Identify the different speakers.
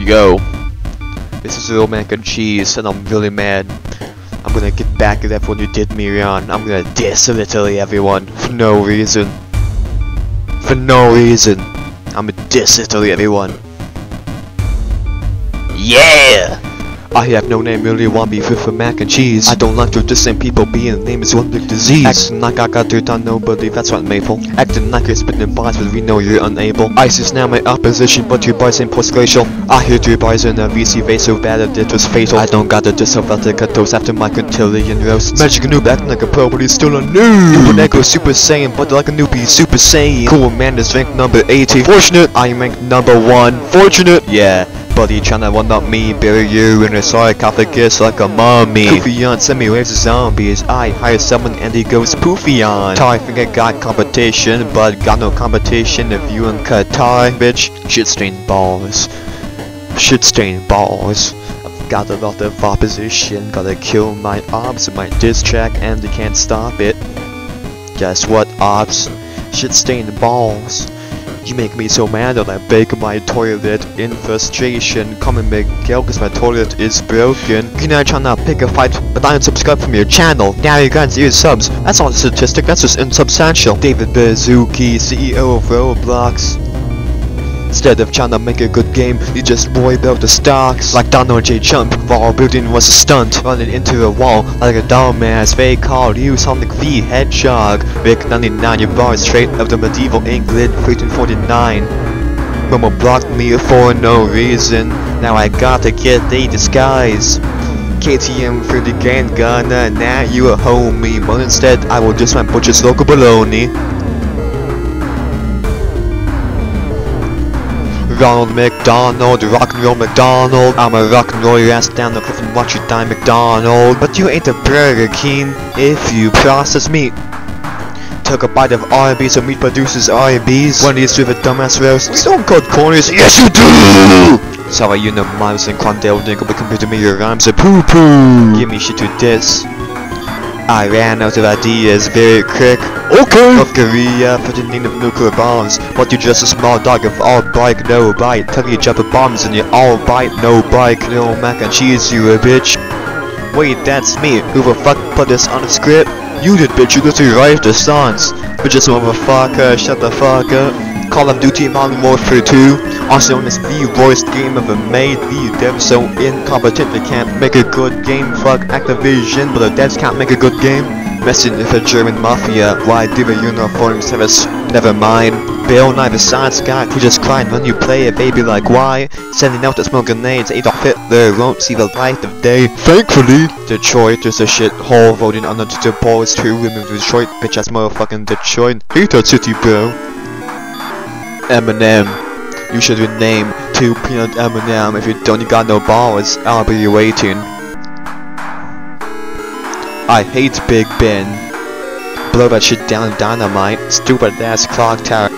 Speaker 1: Yo, this is Lil Mac N Cheese, and I'm really mad. I'm gonna get back at everyone who did me wrong. I'm gonna diss literally everyone for no reason. For no reason. I'm gonna diss literally everyone. Yeah! I have no name, really want beef with Mac and Cheese. I don't like to dissing people, being name is one big disease. Acting like I got dirt on nobody, that's what Maple. Acting like you're spitting bars, but we know you're unable. Ice is now my opposition, but your bars ain't post-glacial. I heard your bars in a VC vase so bad that it was fatal. I don't got a diss of a toast after my quintillion roasts. Magic noob acting like a pro, but he's still a noob. You would echo Super Saiyan, but like a newbie Super Saiyan. Cool man is ranked number 80. Fortunate, I am ranked number 1. Fortunate, yeah. Buddy tryna one up me, bury you in a sarcophagus like a mummy. Poofion semi-waves of zombies, I hire someone and he goes Poofion. I think I got competition, but got no competition if you in Qatar, bitch. Shitstain balls. Shitstain balls. I've got a lot of opposition, gotta kill my ops in my diss track and they can't stop it. Guess what, ops? Shitstain balls. You make me so mad that I bake my toilet in frustration. Call me Miguel cause my toilet is broken. You're not trying to pick a fight, but I unsubscribe from your channel. Now you got 0 subs. That's not a statistic, that's just insubstantial. David Bazuki, CEO of Roblox. Instead of trying to make a good game, you just worry about the stocks. Like Donald J. Trump, while building was a stunt. Running into a wall like a dumbass. They called you Sonic V Hedgehog. Vic 99, your bar is straight of the medieval England 1349. Momo blocked me for no reason. Now I gotta get a disguise. KTM for the gang gunner, now you a homie. But instead I will just find butcher's local baloney. Ronald McDonald, rock and roll McDonald. I'ma rock and roll your ass down the cliff and watch you die, McDonald. But you ain't a Burger King if you process meat. Took a bite of Arby's, so meat produces Arby's. One of these with a dumbass roast. Stone Cold Corners, yes you do! Sorry, you know miles and Quandale Dingle, but compared to me your rhymes are poo-poo. Give me shit to diss. I ran out of ideas very quick. Okay! North Korea for the name of nuclear bombs. But you're just a small dog of all bite, no bite. Tell me you drop bombs and you all bite, no bite. Lil Mac N Cheese, you a bitch. Wait, that's me. Who the fuck put this on the script? You did, bitch. You literally write the songs. Bitches motherfucker, shut the fuck up. Call of Duty Modern Warfare 2, also known as the worst game ever made. The devs so incompetent they can't make a good game. Fuck Activision, but the devs can't make a good game. Messing with the German mafia, why do the uniform service? Never mind. Bill Nye the science guy who just cried when you play a baby like why? Sending out the smoke grenades, Adolf Hitler won't see the light of day. Thankfully, Detroit is a shithole. Voting on the polls to remove Detroit, bitch ass motherfucking Detroit. Hate that city, bro. Eminem, you should rename to Peanut Eminem. If you don't, you got no balls. I'll be waiting. I hate Big Ben. Blow that shit down dynamite. Stupid ass clock tower.